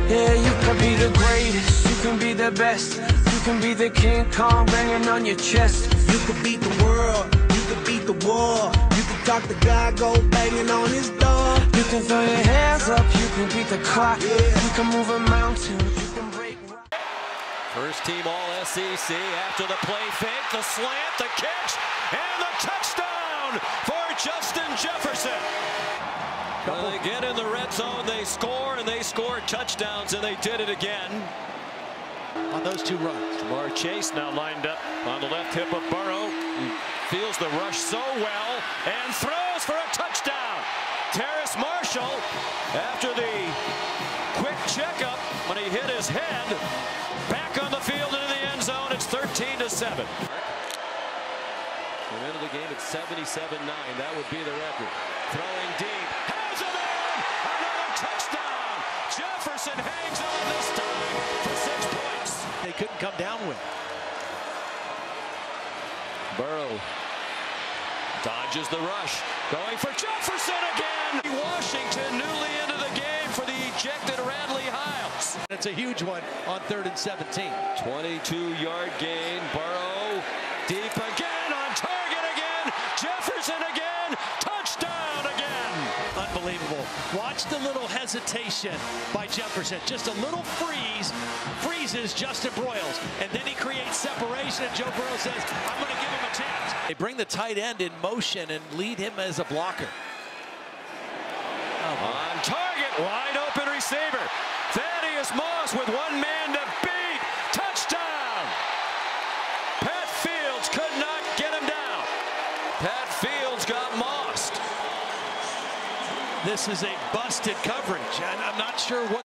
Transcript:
Yeah, you can be the greatest, you can be the best, you can be the King Kong banging on your chest. You can beat the world, you can beat the war, you can talk to God, go banging on his door. You can throw your hands up, you can beat the clock, you can move a mountain, you can break rock. First team all SEC after the play fake, the slant, the catch, and the touchdown for Justin Jefferson. When they get in the red zone, they score, and they score touchdowns, and they did it again on those two runs. Jamar Chase now lined up on the left hip of Burrow, who feels the rush so well and throws for a touchdown. Terrace Marshall, after the quick checkup when he hit his head, back on the field into the end zone. It's 13-7. And into the game at 77-9. That would be the record. Throwing deep. Has it in! Another touchdown! Jefferson hangs on this time for 6 points. They couldn't come down with. Burrow dodges the rush. Going for Jefferson again! Washington newly into the game for the ejected Radley Hiles. It's a huge one on 3rd and 17. 22-yard gain. Burrow deep again, on target again. Jefferson again. Touchdown again. Unbelievable. Watch the little hesitation by Jefferson. Just a little freezes Justin Broyles, and then he creates separation, and Joe Burrow says, I'm going to give him a chance. They bring the tight end in motion and lead him as a blocker. On target, wide open receiver. Thaddeus Moss with one man to beat. Touchdown. Pat Fields could not get him down. Pat Fields got mossed. This is a busted coverage, and I'm not sure what